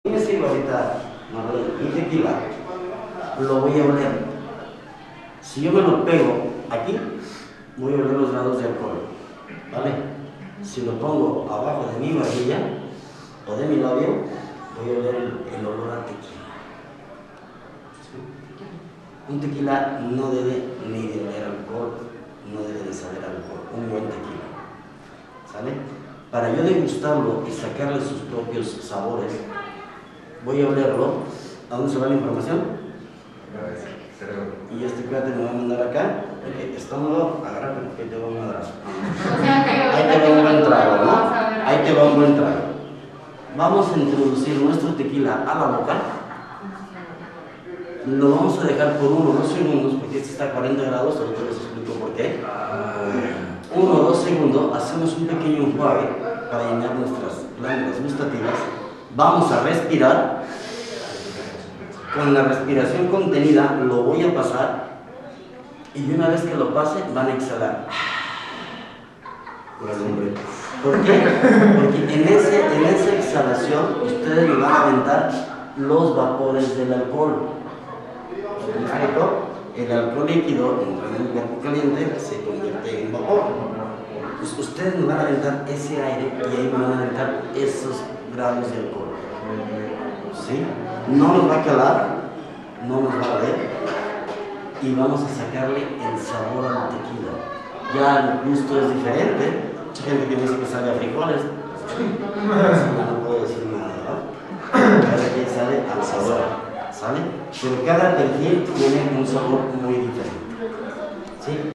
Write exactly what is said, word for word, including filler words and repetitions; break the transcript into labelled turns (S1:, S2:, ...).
S1: Me sirve ahorita mi tequila, lo voy a oler. Si yo me lo pego aquí, voy a oler los grados de alcohol, ¿vale? Si lo pongo abajo de mi barbilla o de mi labio, voy a oler el, el olor a tequila. ¿Sí? Un tequila no debe ni de oler alcohol, no debe de saber alcohol, un buen tequila, ¿sale? Para yo degustarlo y sacarle sus propios sabores, voy a olerlo. ¿A dónde se va la información? Y este cuate me va a mandar acá. Okay, estómago, agárrate porque te va un madrazo. Ahí te va un buen trago, ¿no? Ahí te va un buen trago. Vamos a introducir nuestro tequila a la boca. Lo vamos a dejar por uno o dos segundos, porque este está a cuarenta grados, ahorita les explico por qué. Uno o dos segundos, hacemos un pequeño enjuague para llenar nuestras glándulas gustativas. Vamos a respirar. Con la respiración contenida lo voy a pasar y una vez que lo pase van a exhalar. ¿Por qué? Porque en, ese, en esa exhalación ustedes me van a aventar los vapores del alcohol. El alcohol líquido entra en un cuerpo caliente, se convierte en vapor. Pues ustedes me van a aventar ese aire y ahí me van a aventar esos grados de alcohol. ¿Sí? No nos va a calar, no nos va a ver y vamos a sacarle el sabor al tequila. Ya el gusto es diferente. Mucha gente que dice que sabe a frijoles, no puedo decir nada, ¿verdad? Cada quien sabe al sabor, ¿sale? Pero cada perfil tiene un sabor muy diferente, ¿sí?